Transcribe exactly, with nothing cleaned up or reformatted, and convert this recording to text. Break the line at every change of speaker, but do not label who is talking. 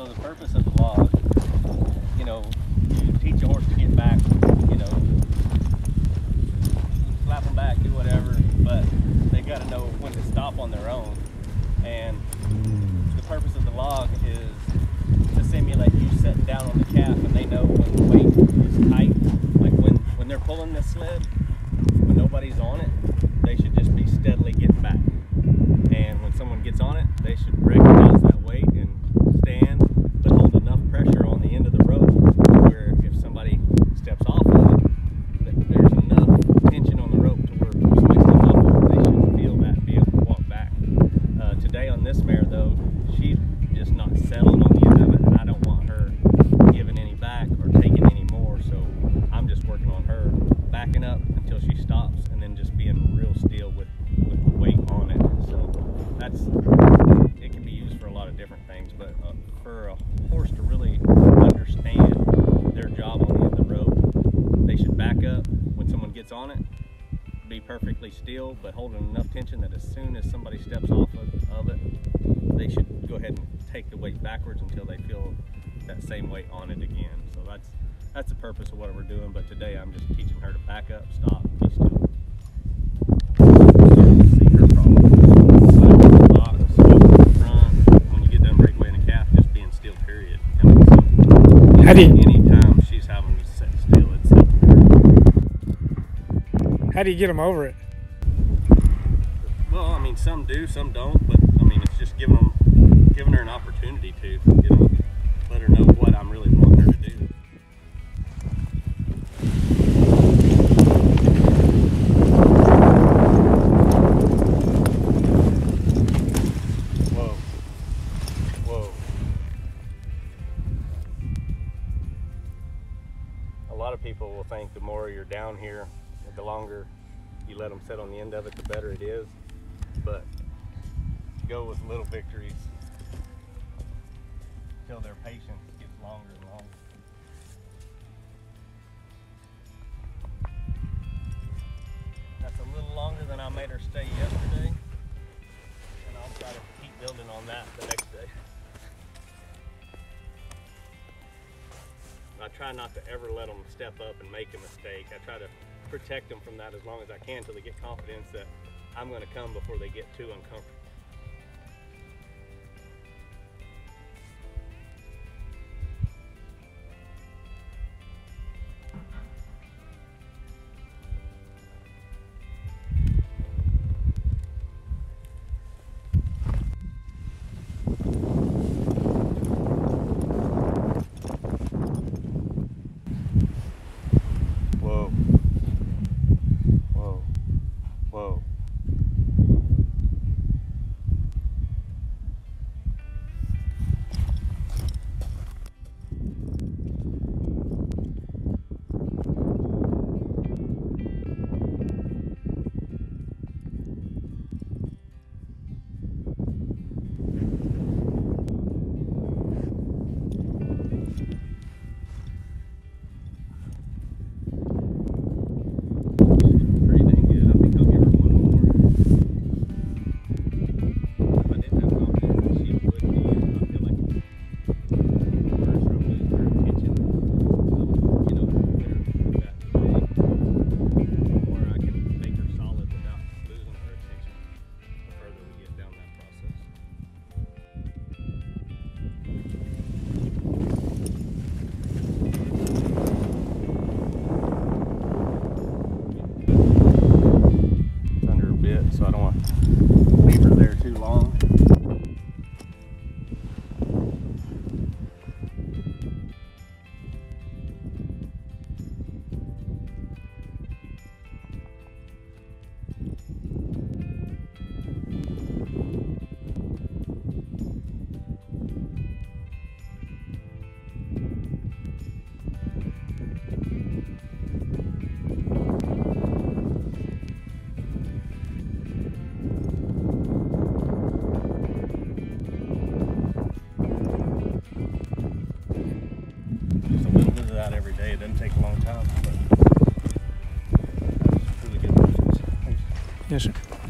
So the purpose of the log, you know, you teach a horse to get back, you know, slap them back, do whatever, but they got to know when to stop on their own. And the purpose of the log is to simulate you sitting down on the calf, and they know when the weight is tight. Like when, when they're pulling this sled, when nobody's on it, they should just be steadily getting back. And when someone gets on it, they should recognize that weight and stand, but hold enough pressure on the end of the rope where if somebody steps off of it, there's enough tension on the rope to where if somebody steps off of it, they should feel that and be able to walk back. Uh, today on this mare though, she's just not settled on the end of it, and I don't want her giving any back or taking any more, so I'm just working on her backing up until she stops and then just being real still with, with the weight on it. So that's, it can be used for a lot of different things, but uh, for a horse to really understand their job on the end of the rope, they should back up when someone gets on it, be perfectly still, but holding enough tension that as soon as somebody steps off of, of it, they should go ahead and take the weight backwards until they feel that same weight on it again. So that's that's the purpose of what we're doing, but today I'm just teaching her to back up, stop, be still. See her problem. Box, front, when you get done breakaway in a calf, just being still, period. I mean, so
How do you,
anytime she's having me sit still, it's
how do you get them over it?
well, I mean, some do, some don't, but I mean, it's just giving them, giving her an opportunity to, you know, let her know what I'm really wanting her to do. Whoa, whoa. A lot of people will think the more you're down here, the longer you let them sit on the end of it, the better it is. But go with little victories until their patience gets longer and longer. That's a little longer than I made her stay yesterday, and I'll try to keep building on that the next day. I try not to ever let them step up and make a mistake. I try to protect them from that as long as I can until they get confidence that I'm going to come before they get too uncomfortable. Whoa. Whoa. Whoa. So I don't want to leave her there too long. That every day. It doesn't take a long time, but that's really good.
Yes, sir.